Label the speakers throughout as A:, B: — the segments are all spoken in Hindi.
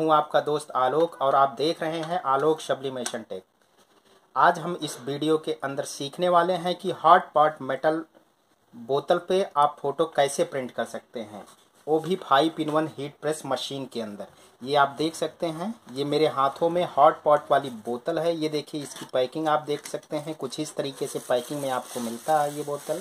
A: हूं आपका दोस्त आलोक और आप देख रहे हैं आलोक सब्लिमेशन टेक। आज हम इस वीडियो के अंदर सीखने वाले हैं कि हॉट पॉट मेटल बोतल पे आप फ़ोटो कैसे प्रिंट कर सकते हैं, वो भी 5-in-1 हीट प्रेस मशीन के अंदर। ये आप देख सकते हैं, ये मेरे हाथों में हॉट पॉट वाली बोतल है। ये देखिए, इसकी पैकिंग आप देख सकते हैं, कुछ इस तरीके से पैकिंग में आपको मिलता है ये बोतल।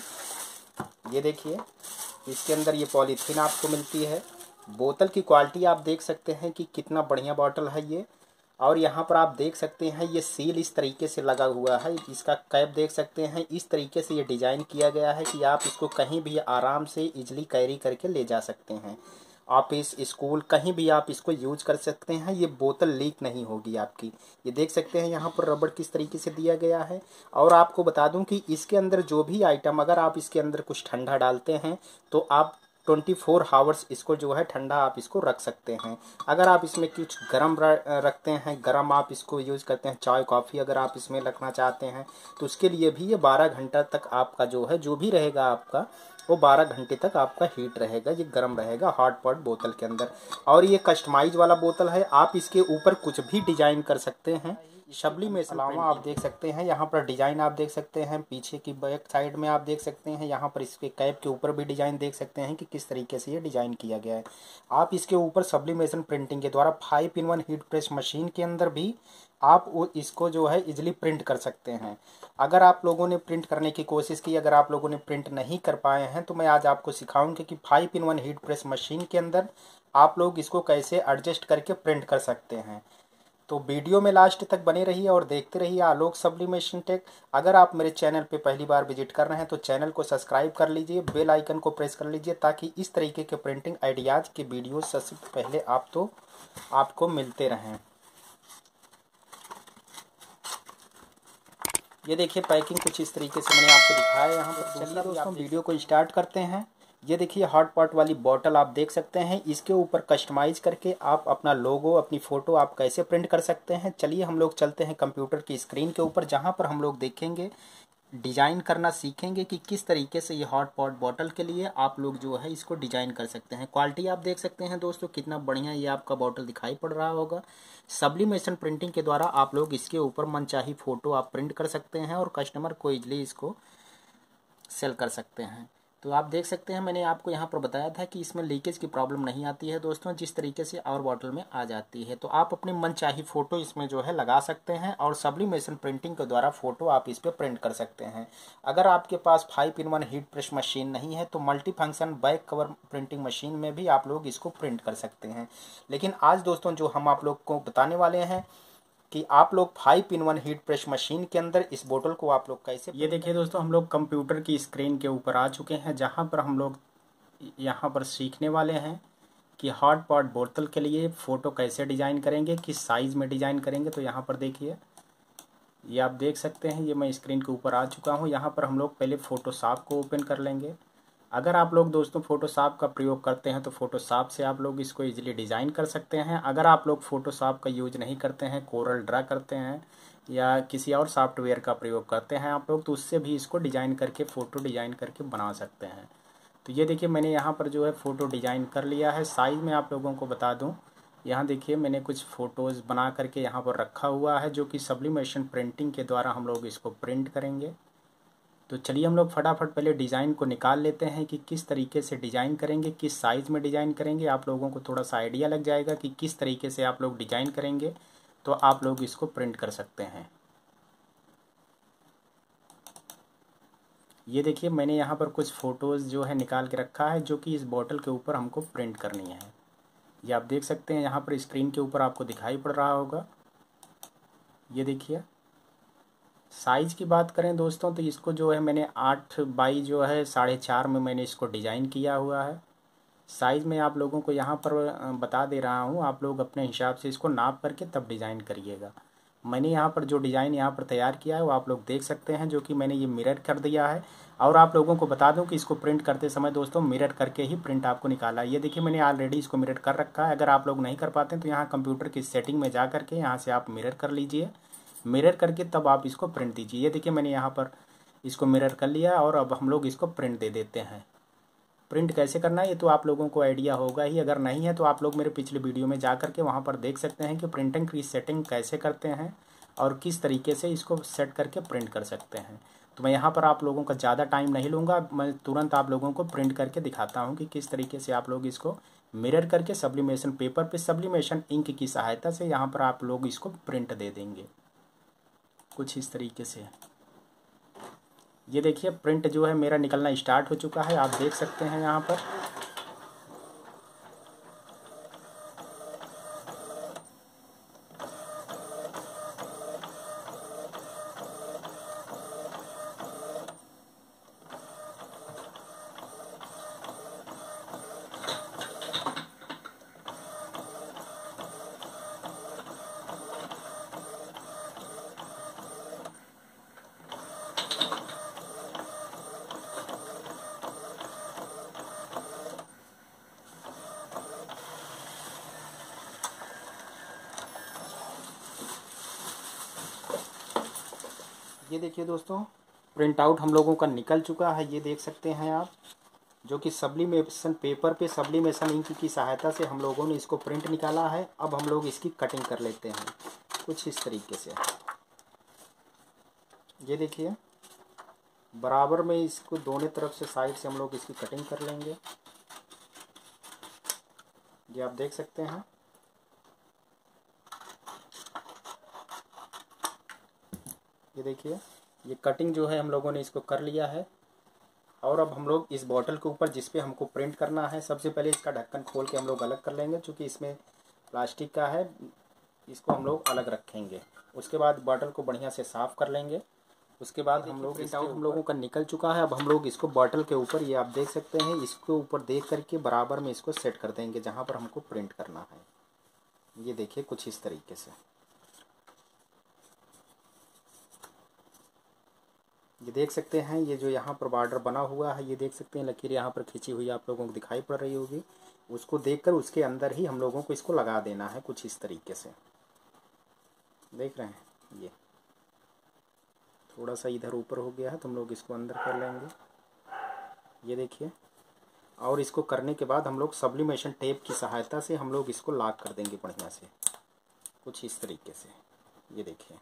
A: ये देखिए, इसके अंदर ये पॉलीथीन आपको मिलती है। बोतल की क्वालिटी आप देख सकते हैं कि कितना बढ़िया बॉटल है ये। और यहाँ पर आप देख सकते हैं ये सील इस तरीके से लगा हुआ है। इसका कैप देख सकते हैं, इस तरीके से ये डिज़ाइन किया गया है कि आप इसको कहीं भी आराम से इजीली कैरी करके ले जा सकते हैं। आप इस स्कूल कहीं भी आप इसको यूज कर सकते हैं। ये बोतल लीक नहीं होगी आपकी। ये देख सकते हैं यहाँ पर रबड़ किस तरीके से दिया गया है। और आपको बता दूं कि इसके अंदर जो भी आइटम, अगर आप इसके अंदर कुछ ठंडा डालते हैं तो आप 24 आवर्स इसको जो है ठंडा आप इसको रख सकते हैं। अगर आप इसमें कुछ गर्म रखते हैं, गर्म आप इसको यूज करते हैं, चाय कॉफ़ी अगर आप इसमें रखना चाहते हैं तो उसके लिए भी ये 12 घंटा तक आपका जो है, जो भी रहेगा आपका वो 12 घंटे तक आपका हीट रहेगा, ये गर्म रहेगा हॉट पॉट बोतल के अंदर। और ये कस्टमाइज वाला बोतल है, आप इसके ऊपर कुछ भी डिजाइन कर सकते हैं। सब्लिमेशन अलावा आप देख सकते हैं यहाँ पर डिजाइन आप देख सकते हैं, पीछे की बैक साइड में आप देख सकते हैं, यहाँ पर इसके कैप के ऊपर भी डिजाइन देख सकते हैं कि किस तरीके से ये डिजाइन किया गया है। आप इसके ऊपर सब्लिमेशन प्रिंटिंग के द्वारा 5-in-1 हीट प्रेस मशीन के अंदर भी आप वो इसको जो है इजीली प्रिंट कर सकते हैं। अगर आप लोगों ने प्रिंट करने की कोशिश की, अगर आप लोगों ने प्रिंट नहीं कर पाए हैं तो मैं आज आपको सिखाऊंगा कि 5-in-1 हीट प्रेस मशीन के अंदर आप लोग इसको कैसे एडजस्ट करके प्रिंट कर सकते हैं। तो वीडियो में लास्ट तक बने रहिए और देखते रहिए आलोक सब्लिमेशन टेक। अगर आप मेरे चैनल पे पहली बार विजिट कर रहे हैं तो चैनल को सब्सक्राइब कर लीजिए, बेल आइकन को प्रेस कर लीजिए ताकि इस तरीके के प्रिंटिंग आइडियाज़ के वीडियो सबसे पहले आपको मिलते रहें। ये देखिए, पैकिंग कुछ इस तरीके से मैंने आपको दिखाया है यहाँ पर। चलिए दोस्तों, वीडियो को स्टार्ट करते हैं। ये देखिए, हॉट पॉट वाली बॉटल आप देख सकते हैं, इसके ऊपर कस्टमाइज करके आप अपना लोगो, अपनी फ़ोटो आप कैसे प्रिंट कर सकते हैं। चलिए हम लोग चलते हैं कंप्यूटर की स्क्रीन के ऊपर, जहाँ पर हम लोग देखेंगे, डिज़ाइन करना सीखेंगे कि किस तरीके से ये हॉट पॉट बॉटल के लिए आप लोग जो है इसको डिज़ाइन कर सकते हैं। क्वालिटी आप देख सकते हैं दोस्तों, कितना बढ़िया ये आपका बॉटल दिखाई पड़ रहा होगा। सब्लिमेशन प्रिंटिंग के द्वारा आप लोग इसके ऊपर मनचाही फ़ोटो आप प्रिंट कर सकते हैं और कस्टमर को इजली इसको सेल कर सकते हैं। तो आप देख सकते हैं, मैंने आपको यहाँ पर बताया था कि इसमें लीकेज की प्रॉब्लम नहीं आती है दोस्तों, जिस तरीके से और बॉटल में आ जाती है। तो आप अपनी मनचाही फ़ोटो इसमें जो है लगा सकते हैं और सब्लिमेशन प्रिंटिंग के द्वारा फ़ोटो आप इस पर प्रिंट कर सकते हैं। अगर आपके पास 5-in-1 हीट प्रेस मशीन नहीं है तो multi function back cover printing machine में भी आप लोग इसको प्रिंट कर सकते हैं। लेकिन आज दोस्तों जो हम आप लोग को बताने वाले हैं कि आप लोग 5-in-1 हीट प्रेस मशीन के अंदर इस बोतल को आप लोग कैसे। ये देखिए दोस्तों, हम लोग कंप्यूटर की स्क्रीन के ऊपर आ चुके हैं, जहां पर हम लोग यहाँ पर सीखने वाले हैं कि हॉट पॉट बोतल के लिए फ़ोटो कैसे डिज़ाइन करेंगे, किस साइज़ में डिज़ाइन करेंगे। तो यहाँ पर देखिए, ये आप देख सकते हैं, ये मैं स्क्रीन के ऊपर आ चुका हूँ। यहाँ पर हम लोग पहले फ़ोटोशॉप को ओपन कर लेंगे। अगर आप लोग दोस्तों फ़ोटोशॉप का प्रयोग करते हैं तो फ़ोटोशॉप से आप लोग इसको इजीली डिज़ाइन कर सकते हैं। अगर आप लोग फ़ोटोशॉप का यूज नहीं करते हैं, कोरल ड्रा करते हैं या किसी और सॉफ्टवेयर का प्रयोग करते हैं आप लोग, तो उससे भी इसको डिज़ाइन करके, फ़ोटो डिज़ाइन करके बना सकते हैं। तो ये देखिए, मैंने यहाँ पर जो है फ़ोटो डिज़ाइन कर लिया है। साइज़ में आप लोगों को बता दूँ, यहाँ देखिए मैंने कुछ फ़ोटोज़ बना करके यहाँ पर रखा हुआ है, जो कि सब्लिमेशन प्रिंटिंग के द्वारा हम लोग इसको प्रिंट करेंगे। तो चलिए हम लोग फटाफट पहले डिज़ाइन को निकाल लेते हैं कि किस तरीके से डिज़ाइन करेंगे, किस साइज़ में डिज़ाइन करेंगे। आप लोगों को थोड़ा सा आइडिया लग जाएगा कि किस तरीके से आप लोग डिज़ाइन करेंगे तो आप लोग इसको प्रिंट कर सकते हैं। ये देखिए, मैंने यहाँ पर कुछ फ़ोटोज़ जो है निकाल के रखा है, जो कि इस बॉटल के ऊपर हमको प्रिंट करनी है। ये आप देख सकते हैं, यहाँ पर स्क्रीन के ऊपर आपको दिखाई पड़ रहा होगा। ये देखिए, साइज़ की बात करें दोस्तों तो इसको जो है मैंने 8 बाई जो है 4.5 में मैंने इसको डिज़ाइन किया हुआ है। साइज़ में आप लोगों को यहाँ पर बता दे रहा हूँ, आप लोग अपने हिसाब से इसको नाप करके तब डिज़ाइन करिएगा। मैंने यहाँ पर जो डिज़ाइन यहाँ पर तैयार किया है वो आप लोग देख सकते हैं, जो कि मैंने ये मिरर कर दिया है। और आप लोगों को बता दूं कि इसको प्रिंट करते समय दोस्तों मिरर करके ही प्रिंट आपको निकाला है। ये देखिए, मैंने ऑलरेडी इसको मिरर कर रखा है। अगर आप लोग नहीं कर पाते हैं तो यहाँ कंप्यूटर की सेटिंग में जा करके यहाँ से आप मिरर कर लीजिए। मिरर करके तब आप इसको प्रिंट दीजिए। ये देखिए, मैंने यहाँ पर इसको मिरर कर लिया और अब हम लोग इसको प्रिंट दे देते हैं। प्रिंट कैसे करना है ये तो आप लोगों को आइडिया होगा ही। अगर नहीं है तो आप लोग मेरे पिछले वीडियो में जा करके वहाँ पर देख सकते हैं कि प्रिंटिंग की सेटिंग कैसे करते हैं और किस तरीके से इसको सेट करके प्रिंट कर सकते हैं। तो मैं यहाँ पर आप लोगों का ज़्यादा टाइम नहीं लूँगा, मैं तुरंत आप लोगों को प्रिंट करके दिखाता हूँ कि किस तरीके से आप लोग इसको मिरर करके सब्लिमेशन पेपर पे सब्लिमेशन इंक की सहायता से यहाँ पर आप लोग इसको प्रिंट दे देंगे कुछ इस तरीके से। ये देखिए प्रिंट जो है मेरा निकलना स्टार्ट हो चुका है, आप देख सकते हैं यहाँ पर। ये देखिए दोस्तों प्रिंट आउट हम लोगों का निकल चुका है, ये देख सकते हैं आप, जो कि सब्लिमेशन पेपर पे सब्लिमेशन इंक की सहायता से हम लोगों ने इसको प्रिंट निकाला है। अब हम लोग इसकी कटिंग कर लेते हैं कुछ इस तरीके से। ये देखिए बराबर में इसको दोनों तरफ से साइड से हम लोग इसकी कटिंग कर लेंगे। ये आप देख सकते हैं। ये देखिए ये कटिंग जो है हम लोगों ने इसको कर लिया है। और अब हम लोग इस बॉटल के ऊपर जिस पे हमको प्रिंट करना है, सबसे पहले इसका ढक्कन खोल के हम लोग अलग कर लेंगे, क्योंकि इसमें प्लास्टिक का है, इसको हम लोग अलग रखेंगे। उसके बाद बॉटल को बढ़िया से साफ़ कर लेंगे। उसके बाद हम लोग प्रिंट आउट हम लोगों का निकल चुका है। अब हम लोग इसको बॉटल के ऊपर, ये आप देख सकते हैं, इसके ऊपर देख करके बराबर में इसको सेट कर देंगे जहाँ पर हमको प्रिंट करना है। ये देखिए कुछ इस तरीके से। ये देख सकते हैं ये जो यहाँ पर बॉर्डर बना हुआ है, ये देख सकते हैं लकीर यहाँ पर खींची हुई आप लोगों को दिखाई पड़ रही होगी। उसको देखकर उसके अंदर ही हम लोगों को इसको लगा देना है कुछ इस तरीके से। देख रहे हैं ये थोड़ा सा इधर ऊपर हो गया है तो हम लोग इसको अंदर कर लेंगे। ये देखिए, और इसको करने के बाद हम लोग सब्लिमेशन टेप की सहायता से हम लोग इसको लॉक कर देंगे बढ़िया से कुछ इस तरीके से। ये देखिए,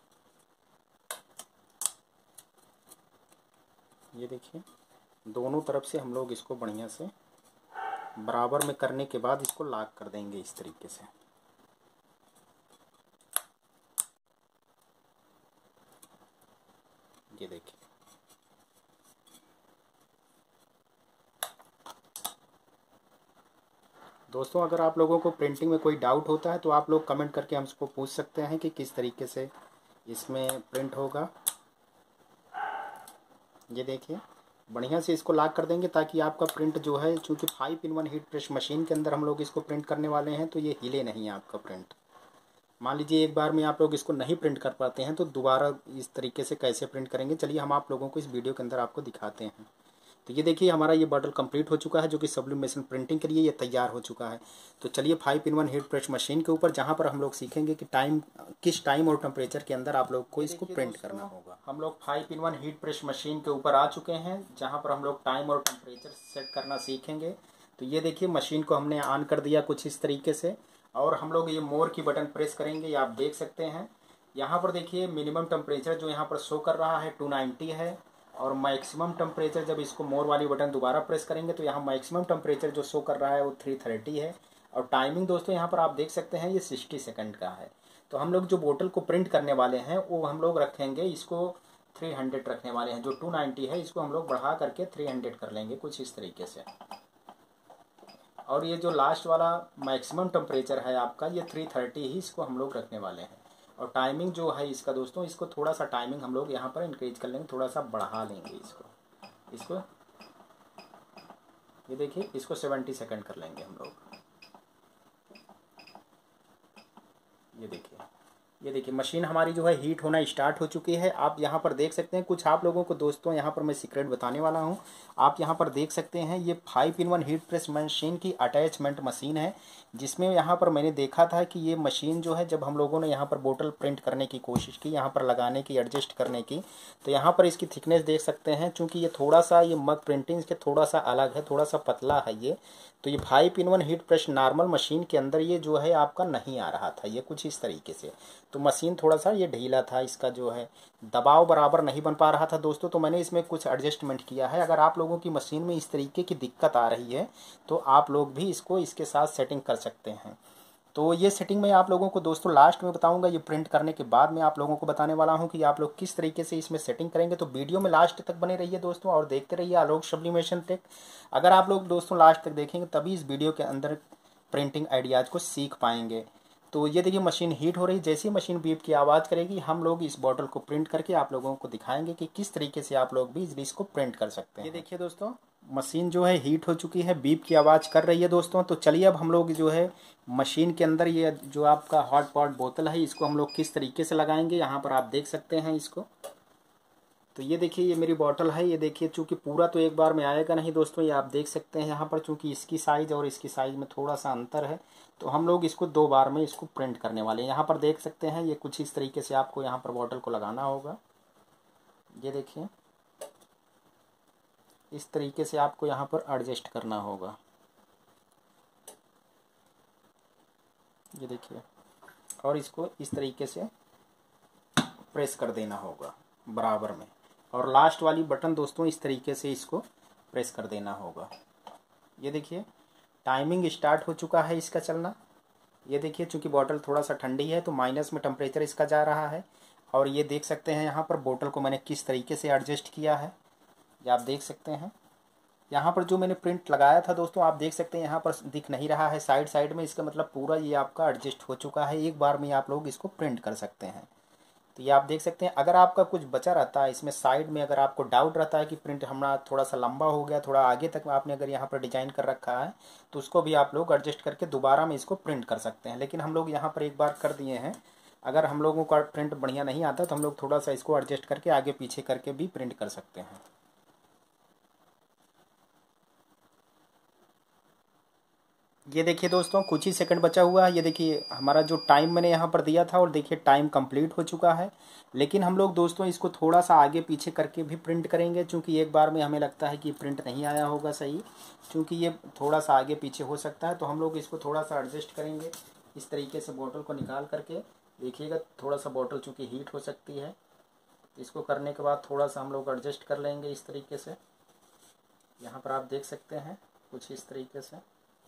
A: ये देखिए दोनों तरफ से हम लोग इसको बढ़िया से बराबर में करने के बाद इसको लॉक कर देंगे इस तरीके से। ये देखिए दोस्तों, अगर आप लोगों को प्रिंटिंग में कोई डाउट होता है तो आप लोग कमेंट करके हमको पूछ सकते हैं कि किस तरीके से इसमें प्रिंट होगा। ये देखिए बढ़िया से इसको लॉक कर देंगे ताकि आपका प्रिंट जो है, चूँकि 5-in-1 हीट प्रेस मशीन के अंदर हम लोग इसको प्रिंट करने वाले हैं, तो ये हिले नहीं है आपका प्रिंट। मान लीजिए एक बार में आप लोग इसको नहीं प्रिंट कर पाते हैं तो दोबारा इस तरीके से कैसे प्रिंट करेंगे, चलिए हम आप लोगों को इस वीडियो के अंदर आपको दिखाते हैं। तो ये देखिए हमारा ये बॉटल कंप्लीट हो चुका है, जो कि सब्लिमेशन प्रिंटिंग के लिए ये तैयार हो चुका है। तो चलिए 5-in-1 हीट प्रेस मशीन के ऊपर, जहाँ पर हम लोग सीखेंगे कि किस टाइम और टेम्परेचर के अंदर आप लोग को इसको प्रिंट करना होगा। हम लोग 5-in-1 हीट प्रेस मशीन के ऊपर आ चुके हैं, जहाँ पर हम लोग टाइम और टेम्परेचर सेट करना सीखेंगे। तो ये देखिए मशीन को हमने ऑन कर दिया कुछ इस तरीके से, और हम लोग ये मोर की बटन प्रेस करेंगे। ये आप देख सकते हैं यहाँ पर देखिए मिनिमम टेम्परेचर जो यहाँ पर शो कर रहा है 290 है, और मैक्सिमम टेम्परेचर जब इसको मोर वाली बटन दोबारा प्रेस करेंगे तो यहाँ मैक्सिमम टेम्परेचर जो शो कर रहा है वो 330 है। और टाइमिंग दोस्तों यहाँ पर आप देख सकते हैं ये 60 सेकंड का है। तो हम लोग जो बोतल को प्रिंट करने वाले हैं वो हम लोग रखेंगे, इसको 300 रखने वाले हैं। जो 290 है इसको हम लोग बढ़ा करके 300 कर लेंगे कुछ इस तरीके से। और ये जो लास्ट वाला मैक्सिमम टेम्परेचर है आपका, ये 330 ही इसको हम लोग रखने वाले हैं। और टाइमिंग जो है इसका दोस्तों, इसको थोड़ा सा टाइमिंग हम लोग यहाँ पर इंक्रीज कर लेंगे, थोड़ा सा बढ़ा लेंगे इसको ये देखिए इसको 70 सेकंड कर लेंगे हम लोग। ये देखिए ये देखिए मशीन हमारी जो है हीट होना स्टार्ट हो चुकी है। आप यहाँ पर देख सकते हैं, कुछ आप लोगों को दोस्तों यहाँ पर मैं सीक्रेट बताने वाला हूँ। आप यहाँ पर देख सकते हैं ये 5-in-1 हीट प्रेस मशीन की अटैचमेंट मशीन है, जिसमें यहाँ पर मैंने देखा था कि ये मशीन जो है जब हम लोगों ने यहाँ पर बोतल प्रिंट करने की कोशिश की, यहाँ पर लगाने की, एडजस्ट करने की, तो यहाँ पर इसकी थिकनेस देख सकते हैं। चूँकि ये थोड़ा सा ये मग प्रिंटिंग के थोड़ा सा अलग है, थोड़ा सा पतला है ये, तो ये 5-in-1 heat press normal machine के अंदर ये जो है आपका नहीं आ रहा था, ये कुछ इस तरीके से। तो मशीन थोड़ा सा ये ढीला था, इसका जो है दबाव बराबर नहीं बन पा रहा था दोस्तों, तो मैंने इसमें कुछ एडजस्टमेंट किया है। अगर आप लोगों की मशीन में इस तरीके की दिक्कत आ रही है तो आप लोग भी इसको इसके साथ सेटिंग कर सकते हैं। तो ये सेटिंग मैं आप लोगों को दोस्तों लास्ट में बताऊंगा। ये प्रिंट करने के बाद मैं आप लोगों को बताने वाला हूं कि आप लोग किस तरीके से इसमें सेटिंग करेंगे। तो वीडियो में लास्ट तक बने रहिए दोस्तों और देखते रहिए आलोक सब्लिमेशन टेक। अगर आप लोग दोस्तों लास्ट तक देखेंगे तभी इस वीडियो के अंदर प्रिंटिंग आइडियाज़ को सीख पाएंगे। तो ये देखिए मशीन हीट हो रही, जैसी मशीन बीप की आवाज़ करेगी हम लोग इस बॉटल को प्रिंट करके आप लोगों को दिखाएंगे कि किस तरीके से आप लोग भी इस डिश को प्रिंट कर सकते हैं। ये देखिए दोस्तों मशीन जो है हीट हो चुकी है, बीप की आवाज़ कर रही है दोस्तों। तो चलिए अब हम लोग जो है मशीन के अंदर ये जो आपका हॉट पॉट बोतल है इसको हम लोग किस तरीके से लगाएंगे, यहाँ पर आप देख सकते हैं इसको। तो ये देखिए ये मेरी बॉटल है, ये देखिए चूँकि पूरा तो एक बार में आएगा नहीं दोस्तों, ये आप देख सकते हैं यहाँ पर चूँकि इसकी साइज़ और इसकी साइज़ में थोड़ा सा अंतर है, तो हम लोग इसको 2 बार में इसको प्रिंट करने वाले हैं। यहाँ पर देख सकते हैं ये कुछ इस तरीके से आपको यहाँ पर बॉटल को लगाना होगा। ये देखिए इस तरीके से आपको यहाँ पर एडजस्ट करना होगा। ये देखिए और इसको इस तरीके से प्रेस कर देना होगा बराबर में, और लास्ट वाली बटन दोस्तों इस तरीके से इसको प्रेस कर देना होगा। ये देखिए टाइमिंग स्टार्ट हो चुका है इसका चलना। ये देखिए चूँकि बॉटल थोड़ा सा ठंडी है तो माइनस में टेम्परेचर इसका जा रहा है, और ये देख सकते हैं यहाँ पर बोतल को मैंने किस तरीके से एडजस्ट किया है, ये आप देख सकते हैं। यहाँ पर जो मैंने प्रिंट लगाया था दोस्तों आप देख सकते हैं यहाँ पर दिख नहीं रहा है साइड साइड में, इसका मतलब पूरा ये आपका एडजस्ट हो चुका है। एक बार में आप लोग इसको प्रिंट कर सकते हैं। तो ये आप देख सकते हैं। अगर आपका कुछ बचा रहता है इसमें साइड में, अगर आपको डाउट रहता है कि प्रिंट हमारा थोड़ा सा लंबा हो गया, थोड़ा आगे तक आपने अगर यहाँ पर डिजाइन कर रखा है, तो उसको भी आप लोग एडजस्ट करके दोबारा में इसको प्रिंट कर सकते हैं। लेकिन हम लोग यहाँ पर एक बार कर दिए हैं। अगर हम लोगों का प्रिंट बढ़िया नहीं आता तो हम लोग थोड़ा सा इसको एडजस्ट करके आगे पीछे करके भी प्रिंट कर सकते हैं। ये देखिए दोस्तों कुछ ही सेकंड बचा हुआ है। ये देखिए हमारा जो टाइम मैंने यहाँ पर दिया था और देखिए टाइम कंप्लीट हो चुका है। लेकिन हम लोग दोस्तों इसको थोड़ा सा आगे पीछे करके भी प्रिंट करेंगे, क्योंकि एक बार में हमें लगता है कि प्रिंट नहीं आया होगा सही, क्योंकि ये थोड़ा सा आगे पीछे हो सकता है। तो हम लोग इसको थोड़ा सा एडजस्ट करेंगे इस तरीके से बोतल को निकाल करके। देखिएगा थोड़ा सा बोतल चूँकि हीट हो सकती है, इसको करने के बाद थोड़ा सा हम लोग एडजस्ट कर लेंगे इस तरीके से। यहाँ पर आप देख सकते हैं कुछ इस तरीके से।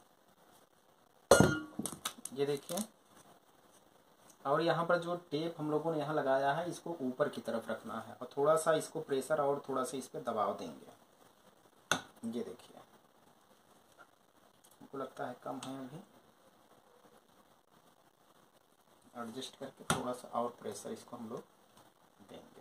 A: ये देखिए, और यहाँ पर जो टेप हम लोगों ने यहाँ लगाया है इसको ऊपर की तरफ रखना है और थोड़ा सा इसको प्रेशर और थोड़ा सा इस पर दबाव देंगे। ये देखिए हमको लगता है कम है, अभी एडजस्ट करके थोड़ा सा और प्रेशर इसको हम लोग देंगे।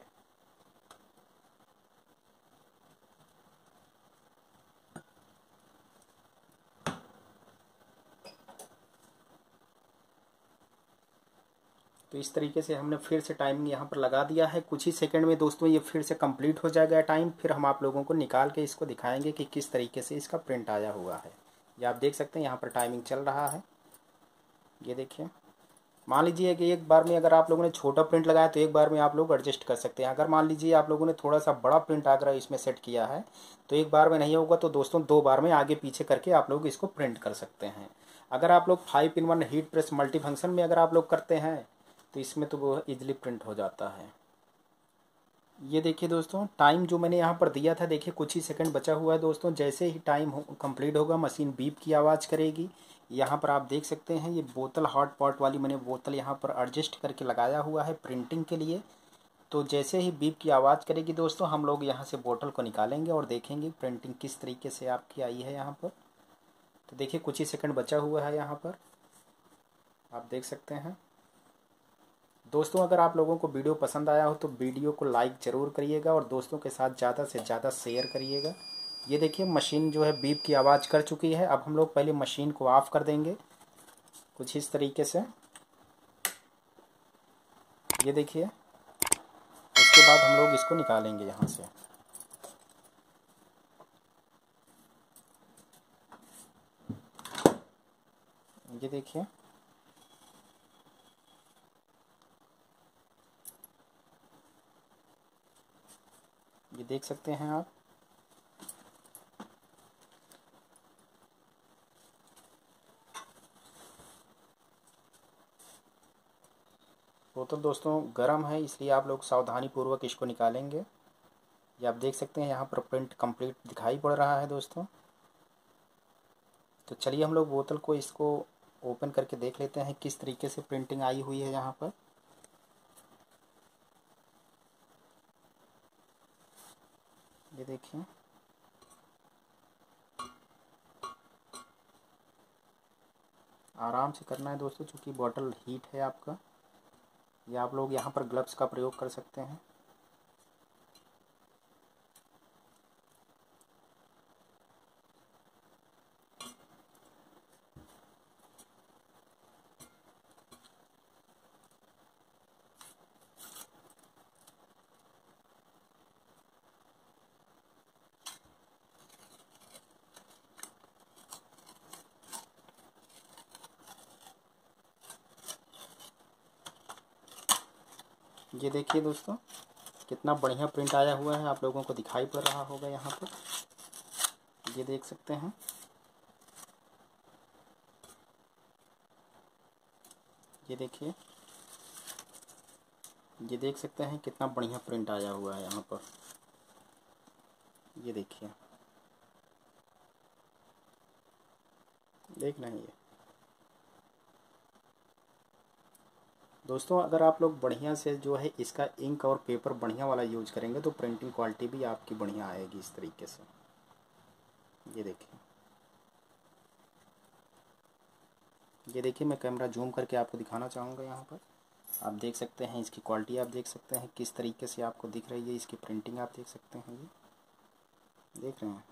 A: तो इस तरीके से हमने फिर से टाइमिंग यहाँ पर लगा दिया है। कुछ ही सेकंड में दोस्तों ये फिर से कंप्लीट हो जाएगा टाइम। फिर हम आप लोगों को निकाल के इसको दिखाएंगे कि किस तरीके से इसका प्रिंट आया हुआ है। ये आप देख सकते हैं यहाँ पर टाइमिंग चल रहा है। ये देखिए मान लीजिए कि एक बार में अगर आप लोगों ने छोटा प्रिंट लगाया तो एक बार में आप लोग एडजस्ट कर सकते हैं। अगर मान लीजिए आप लोगों ने थोड़ा सा बड़ा प्रिंट आकर इसमें सेट किया है तो एक बार में नहीं होगा, तो दोस्तों 2 बार में आगे पीछे करके आप लोग इसको प्रिंट कर सकते हैं। अगर आप लोग 5-in-1 heat press multi function में अगर आप लोग करते हैं तो इसमें तो वो ईजिली प्रिंट हो जाता है। ये देखिए दोस्तों टाइम जो मैंने यहाँ पर दिया था, देखिए कुछ ही सेकंड बचा हुआ है दोस्तों। जैसे ही टाइम कंप्लीट होगा मशीन बीप की आवाज़ करेगी। यहाँ पर आप देख सकते हैं ये बोतल हॉट पॉट वाली मैंने बोतल यहाँ पर एडजस्ट करके लगाया हुआ है प्रिंटिंग के लिए। तो जैसे ही बीप की आवाज़ करेगी दोस्तों हम लोग यहाँ से बोतल को निकालेंगे और देखेंगे प्रिंटिंग किस तरीके से आपकी आई है यहाँ पर। तो देखिए कुछ ही सेकंड बचा हुआ है यहाँ पर, आप देख सकते हैं दोस्तों। अगर आप लोगों को वीडियो पसंद आया हो तो वीडियो को लाइक ज़रूर करिएगा और दोस्तों के साथ ज़्यादा से ज़्यादा शेयर करिएगा। ये देखिए मशीन जो है बीप की आवाज़ कर चुकी है। अब हम लोग पहले मशीन को ऑफ़ कर देंगे कुछ इस तरीके से। ये देखिए, उसके बाद हम लोग इसको निकालेंगे यहाँ से। ये देखिए, ये देख सकते हैं आप। बोतल दोस्तों गर्म है, इसलिए आप लोग सावधानी पूर्वक इसको निकालेंगे। ये आप देख सकते हैं यहाँ पर प्रिंट कंप्लीट दिखाई पड़ रहा है दोस्तों। तो चलिए हम लोग बोतल को इसको ओपन करके देख लेते हैं किस तरीके से प्रिंटिंग आई हुई है यहाँ पर। ये देखिए, आराम से करना है दोस्तों, क्योंकि बॉटल हीट है आपका। या आप लोग यहाँ पर ग्लव्स का प्रयोग कर सकते हैं। ये देखिए दोस्तों, कितना बढ़िया प्रिंट आया हुआ है, आप लोगों को दिखाई पड़ रहा होगा यहाँ पर। ये देख सकते हैं। ये देखिए, ये देख सकते हैं कितना बढ़िया प्रिंट आया हुआ है यहाँ पर। ये देखिए, देख रहे हैं ये दोस्तों। अगर आप लोग बढ़िया से जो है इसका इंक और पेपर बढ़िया वाला यूज करेंगे तो प्रिंटिंग क्वालिटी भी आपकी बढ़िया आएगी इस तरीके से। ये देखिए, ये देखिए, मैं कैमरा जूम करके आपको दिखाना चाहूँगा यहाँ पर। आप देख सकते हैं इसकी क्वालिटी, आप देख सकते हैं किस तरीके से आपको दिख रही है। इसकी प्रिंटिंग आप देख सकते हैं। ये देख रहे हैं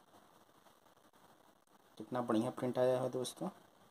A: कितना बढ़िया प्रिंट आया है दोस्तों।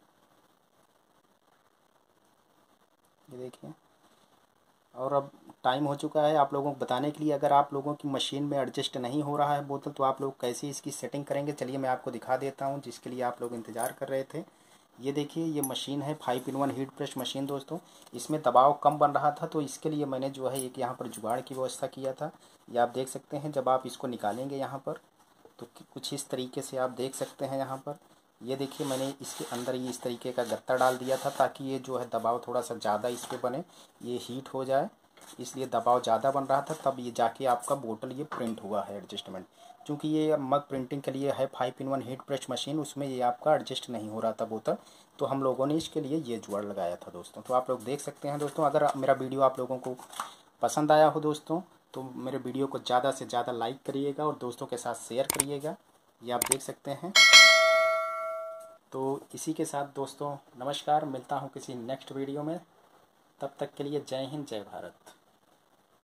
A: ये देखिए, और अब टाइम हो चुका है आप लोगों को बताने के लिए। अगर आप लोगों की मशीन में एडजस्ट नहीं हो रहा है बोतल, तो आप लोग कैसे इसकी सेटिंग करेंगे, चलिए मैं आपको दिखा देता हूं, जिसके लिए आप लोग इंतज़ार कर रहे थे। ये देखिए, ये मशीन है 5-in-1 हीट प्रेस मशीन दोस्तों। इसमें दबाव कम बन रहा था, तो इसके लिए मैंने जो है एक यहाँ पर जुगाड़ की व्यवस्था किया था। ये आप देख सकते हैं। जब आप इसको निकालेंगे यहाँ पर, तो कुछ इस तरीके से आप देख सकते हैं यहाँ पर। ये देखिए, मैंने इसके अंदर ये इस तरीके का गत्ता डाल दिया था, ताकि ये जो है दबाव थोड़ा सा ज़्यादा इस पर बने, ये हीट हो जाए। इसलिए दबाव ज़्यादा बन रहा था, तब ये जाके आपका बोतल ये प्रिंट हुआ है एडजस्टमेंट। क्योंकि ये मग प्रिंटिंग के लिए है 5-in-1 हीट प्रेस मशीन, उसमें ये आपका एडजस्ट नहीं हो रहा था बोतल, तो हम लोगों ने इसके लिए ये जुगाड़ लगाया था दोस्तों। तो आप लोग देख सकते हैं दोस्तों। अगर मेरा वीडियो आप लोगों को पसंद आया हो दोस्तों, तो मेरे वीडियो को ज़्यादा से ज़्यादा लाइक करिएगा और दोस्तों के साथ शेयर करिएगा। ये आप देख सकते हैं। तो इसी के साथ दोस्तों नमस्कार, मिलता हूँ किसी नेक्स्ट वीडियो में। तब तक के लिए जय हिंद, जय भारत।